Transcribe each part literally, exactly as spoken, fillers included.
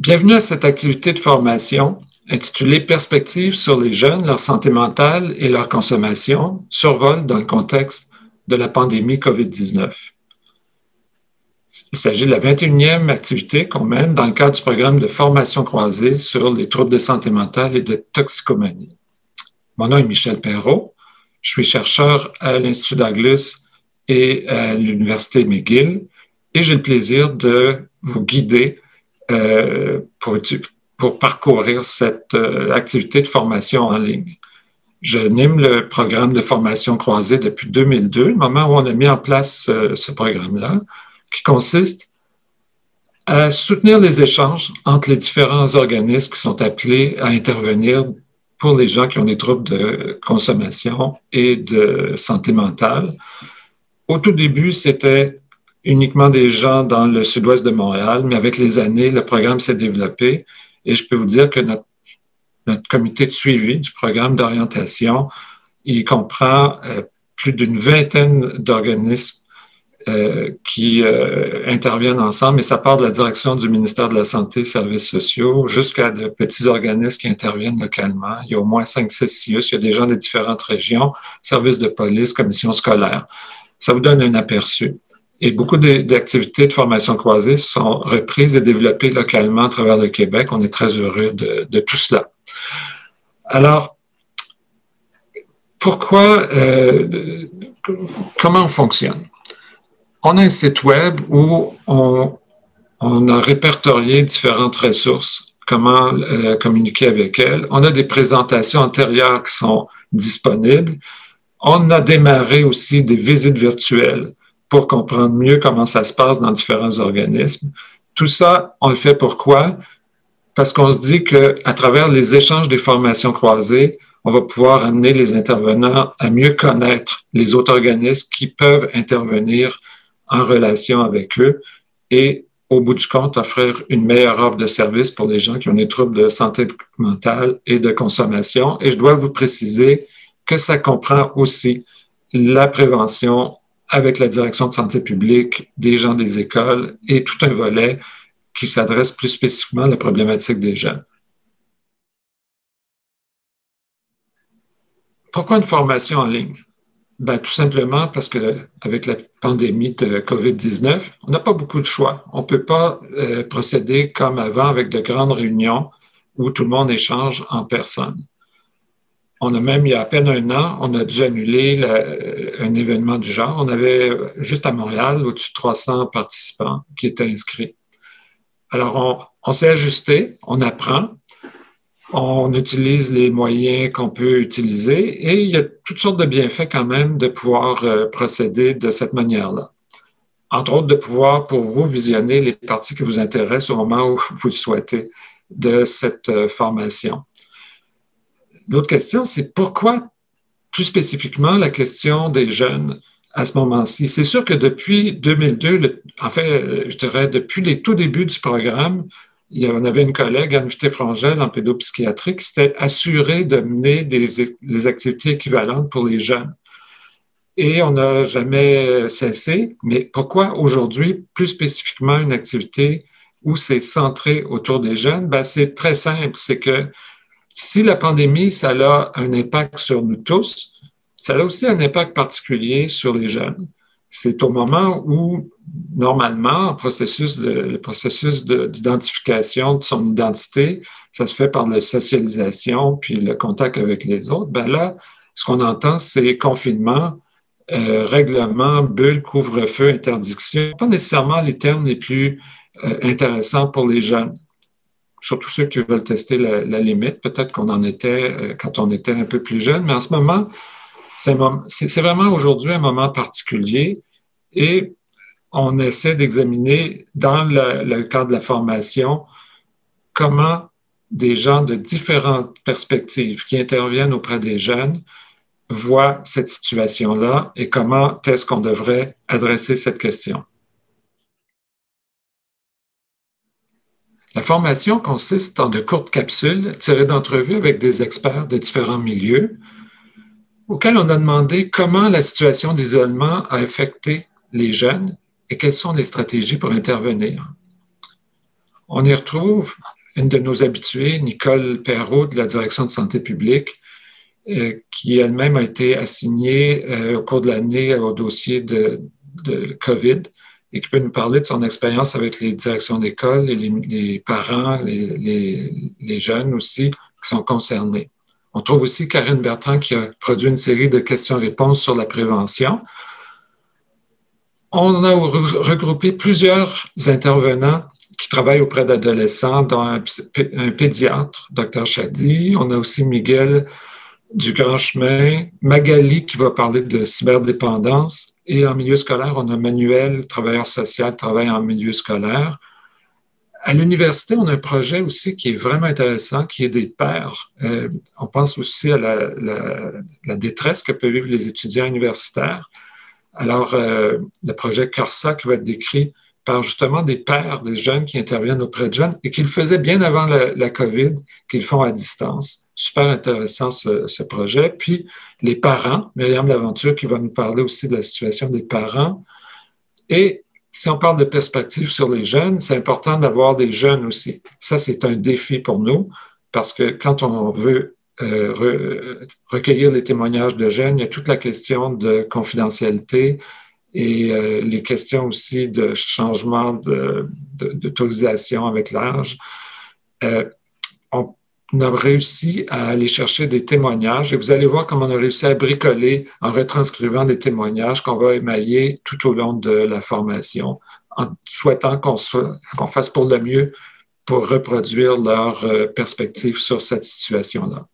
Bienvenue à cette activité de formation intitulée Perspectives sur les jeunes, leur santé mentale et leur consommation, survol dans le contexte de la pandémie COVID dix-neuf. Il s'agit de la vingt et unième activité qu'on mène dans le cadre du programme de formation croisée sur les troubles de santé mentale et de toxicomanie. Mon nom est Michel Perrault. Je suis chercheur à l'Institut Douglas et à l'Université McGill et j'ai le plaisir de vous guider euh, pour, pour parcourir cette euh, activité de formation en ligne. J'anime le programme de formation croisée depuis deux mille deux, le moment où on a mis en place euh, ce programme-là, qui consiste à soutenir les échanges entre les différents organismes qui sont appelés à intervenir pour les gens qui ont des troubles de consommation et de santé mentale. Au tout début, c'était uniquement des gens dans le sud-ouest de Montréal, mais avec les années, le programme s'est développé et je peux vous dire que notre, notre comité de suivi du programme d'orientation, il comprend euh, plus d'une vingtaine d'organismes Euh, qui euh, interviennent ensemble, et ça part de la direction du ministère de la Santé et Services sociaux jusqu'à de petits organismes qui interviennent localement. Il y a au moins cinq, six C I U S, il y a des gens des différentes régions, services de police, commissions scolaires. Ça vous donne un aperçu. Et beaucoup d'activités de formation croisée sont reprises et développées localement à travers le Québec. On est très heureux de, de tout cela. Alors, pourquoi, euh, comment on fonctionne? On a un site web où on, on a répertorié différentes ressources, comment euh, communiquer avec elles. On a des présentations antérieures qui sont disponibles. On a démarré aussi des visites virtuelles pour comprendre mieux comment ça se passe dans différents organismes. Tout ça, on le fait pourquoi? Parce qu'on se dit qu'à travers les échanges des formations croisées, on va pouvoir amener les intervenants à mieux connaître les autres organismes qui peuvent intervenir en relation avec eux et, au bout du compte, offrir une meilleure offre de service pour les gens qui ont des troubles de santé mentale et de consommation. Et je dois vous préciser que ça comprend aussi la prévention avec la direction de santé publique, des gens des écoles et tout un volet qui s'adresse plus spécifiquement à la problématique des jeunes. Pourquoi une formation en ligne? Ben, tout simplement parce qu'avec la pandémie de COVID dix-neuf, on n'a pas beaucoup de choix. On ne peut pas euh, procéder comme avant avec de grandes réunions où tout le monde échange en personne. On a même, il y a à peine un an, on a dû annuler la, un événement du genre. On avait juste à Montréal au-dessus de trois cents participants qui étaient inscrits. Alors, on, on s'est ajusté, on apprend. On utilise les moyens qu'on peut utiliser et il y a toutes sortes de bienfaits quand même de pouvoir euh, procéder de cette manière-là. Entre autres, de pouvoir pour vous visionner les parties qui vous intéressent au moment où vous le souhaitez de cette euh, formation. L'autre question, c'est pourquoi plus spécifiquement la question des jeunes à ce moment-ci? C'est sûr que depuis deux mille deux, le, en fait, je dirais depuis les tout débuts du programme, il y en avait une collègue, Anne Vitté-Frangel, en pédopsychiatrie, qui s'était assurée de mener des, des activités équivalentes pour les jeunes. Et on n'a jamais cessé. Mais pourquoi aujourd'hui, plus spécifiquement, une activité où c'est centré autour des jeunes? Ben, c'est très simple. C'est que si la pandémie, ça a un impact sur nous tous, ça a aussi un impact particulier sur les jeunes. C'est au moment où, normalement, le processus de, le processus d'identification de, de son identité, ça se fait par la socialisation puis le contact avec les autres. Ben là, ce qu'on entend, c'est confinement, euh, règlement, bulle, couvre-feu, interdiction. Pas nécessairement les termes les plus euh, intéressants pour les jeunes, surtout ceux qui veulent tester la, la limite. Peut-être qu'on en était euh, quand on était un peu plus jeune, mais en ce moment, c'est vraiment aujourd'hui un moment particulier et on essaie d'examiner dans le, le cadre de la formation comment des gens de différentes perspectives qui interviennent auprès des jeunes voient cette situation-là et comment est-ce qu'on devrait adresser cette question. La formation consiste en de courtes capsules tirées d'entrevues avec des experts de différents milieux auquel on a demandé comment la situation d'isolement a affecté les jeunes et quelles sont les stratégies pour intervenir. On y retrouve une de nos habituées, Nicole Perrault, de la Direction de santé publique, euh, qui elle-même a été assignée euh, au cours de l'année au dossier de, de COVID et qui peut nous parler de son expérience avec les directions d'école et les, les parents, les, les, les jeunes aussi qui sont concernés. On trouve aussi Karine Bertrand qui a produit une série de questions-réponses sur la prévention. On a regroupé plusieurs intervenants qui travaillent auprès d'adolescents, dont un, un pédiatre, docteur Chady. On a aussi Miguel du Grand Chemin, Magali qui va parler de cyberdépendance. Et en milieu scolaire, on a Manuel, travailleur social, travaille en milieu scolaire. À l'université, on a un projet aussi qui est vraiment intéressant, qui est des pairs. Euh, on pense aussi à la, la, la détresse que peuvent vivre les étudiants universitaires. Alors, euh, le projet Corsa qui va être décrit par justement des pairs, des jeunes qui interviennent auprès de jeunes et qui le faisaient bien avant la, la COVID, qu'ils font à distance. Super intéressant ce, ce projet. Puis, les parents, Myriam Laventure qui va nous parler aussi de la situation des parents. Et si on parle de perspective sur les jeunes, c'est important d'avoir des jeunes aussi. Ça, c'est un défi pour nous parce que quand on veut euh, re, recueillir les témoignages de jeunes, il y a toute la question de confidentialité et euh, les questions aussi de changement d'autorisation avec l'âge. Euh, on a réussi à aller chercher des témoignages et vous allez voir comment on a réussi à bricoler en retranscrivant des témoignages qu'on va émailler tout au long de la formation en souhaitant qu'on soit, qu'on fasse pour le mieux pour reproduire leur euh, perspective sur cette situation-là.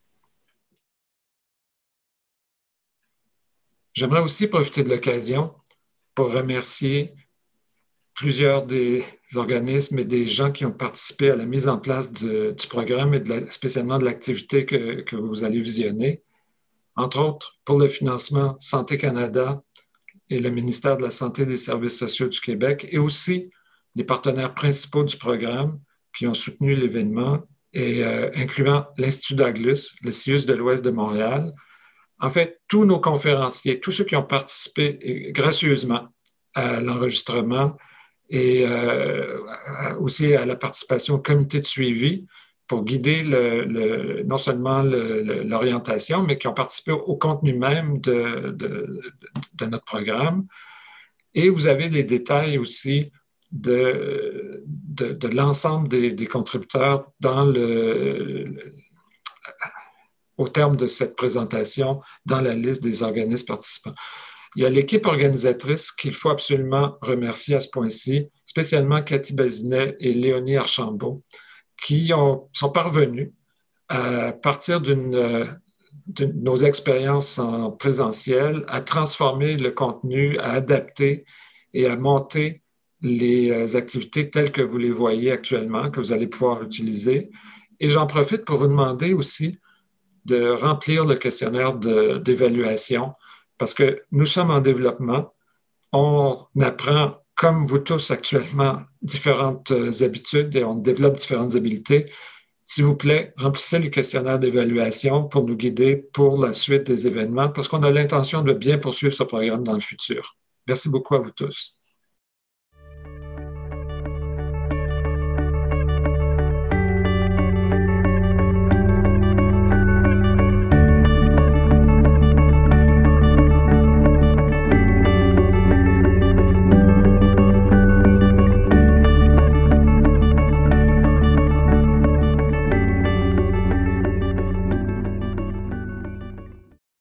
J'aimerais aussi profiter de l'occasion pour remercier plusieurs des organismes et des gens qui ont participé à la mise en place de, du programme et de la, spécialement de l'activité que, que vous allez visionner. Entre autres, pour le financement Santé Canada et le ministère de la Santé et des Services sociaux du Québec et aussi les partenaires principaux du programme qui ont soutenu l'événement, et euh, incluant l'Institut Douglas, le C I U S de l'Ouest de Montréal. En fait, tous nos conférenciers, tous ceux qui ont participé et, gracieusement à l'enregistrement et euh, aussi à la participation au comité de suivi pour guider le, le, non seulement l'orientation, mais qui ont participé au, au contenu même de, de, de notre programme. Et vous avez les détails aussi de, de, de l'ensemble des, des contributeurs dans le, le, au terme de cette présentation dans la liste des organismes participants. Il y a l'équipe organisatrice qu'il faut absolument remercier à ce point-ci, spécialement Cathy Bazinet et Léonie Archambault, qui ont, sont parvenus à partir d'une de nos expériences en présentiel, à transformer le contenu, à adapter et à monter les activités telles que vous les voyez actuellement, que vous allez pouvoir utiliser. Et j'en profite pour vous demander aussi de remplir le questionnaire d'évaluation parce que nous sommes en développement. On apprend, comme vous tous actuellement, différentes habitudes et on développe différentes habiletés. S'il vous plaît, remplissez le questionnaire d'évaluation pour nous guider pour la suite des événements parce qu'on a l'intention de bien poursuivre ce programme dans le futur. Merci beaucoup à vous tous.